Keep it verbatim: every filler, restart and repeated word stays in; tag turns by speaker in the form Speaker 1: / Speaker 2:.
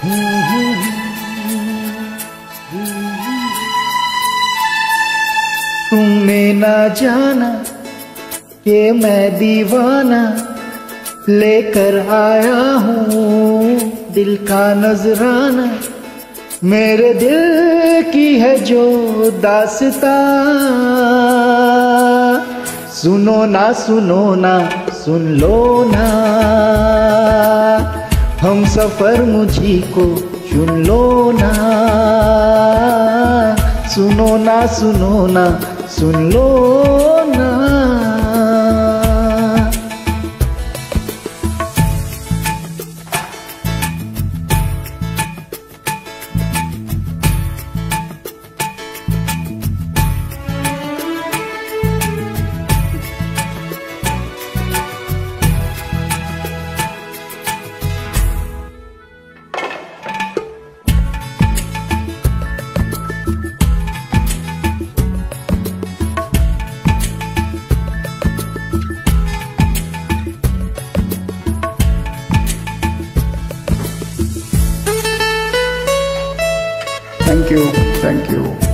Speaker 1: तुमने ना जाना कि मैं दीवाना लेकर आया हूँ दिल का नजराना। मेरे दिल की है जो दास्तां, सुनो ना सुनो ना सुन लो ना, हम सफर मुझी को चुन लो ना। सुनो ना सुनो ना सुन लो ना।
Speaker 2: Thank you, thank you.